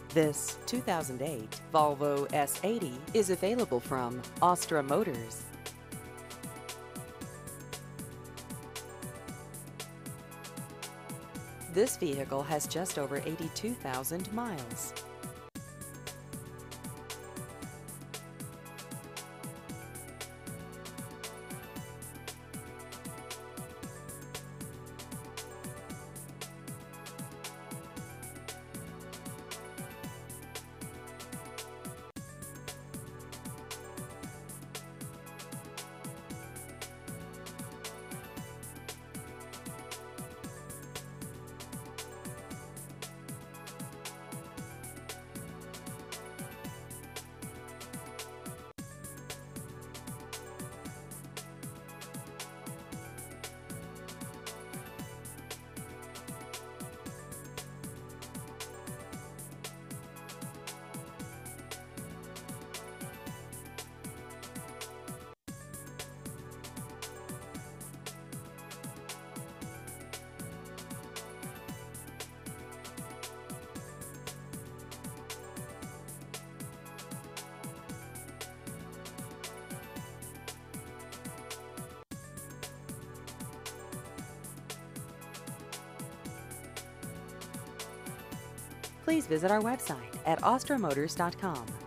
This 2008 Volvo S80 is available from Astra Motors. This vehicle has just over 82,000 miles. Please visit our website at astramotors.com.